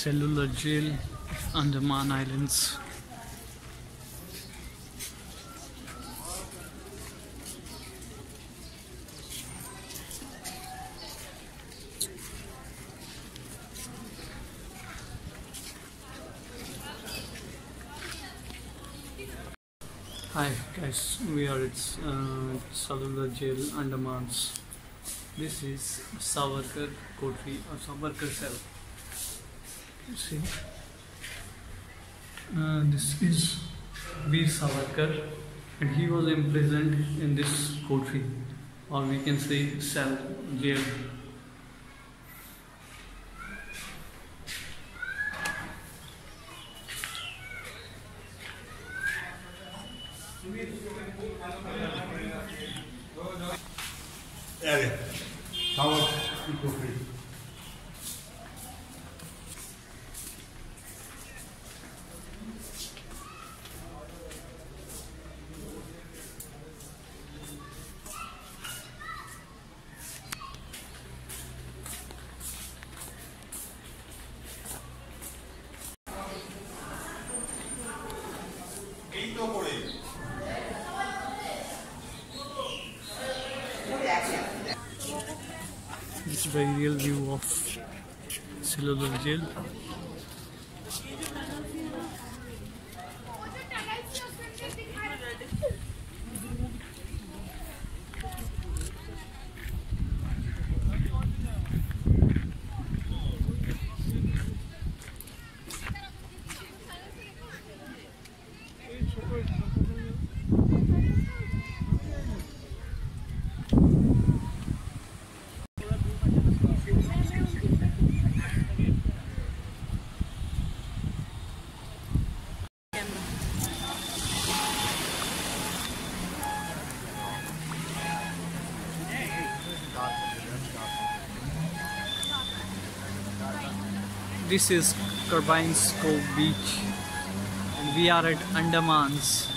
Cellular jail, Andaman Islands. Hi guys, we are at Cellular jail, Andamans. This is Savarkar Kotri or Savarkar cell. You see, this is Veer Savarkar, and he was imprisoned in this Kotri, or we can say cell, jail. Evet. Tamam. Mikrofonu. এই তো করে This is the real view of Cellular jail. This is Corbyn's Cove beach, and we are at Andamans.